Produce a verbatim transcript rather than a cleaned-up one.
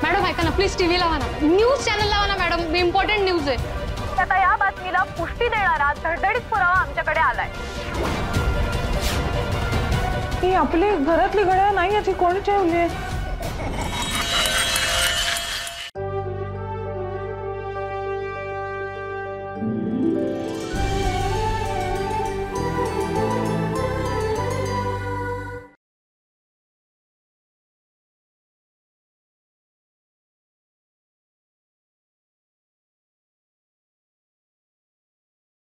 Madam ऐका ना, please TV लावा ना, न्यूज चॅनल लावा ना मॅडम, इम्पॉर्टंट न्यूज आहे। आता या बातमीला पुष्टी देणारा धडधडीत पुरावा आमच्याकडे आलाय। ही आपली घरातली घड्याळ नाही, याची कोणी ठेवली आहे?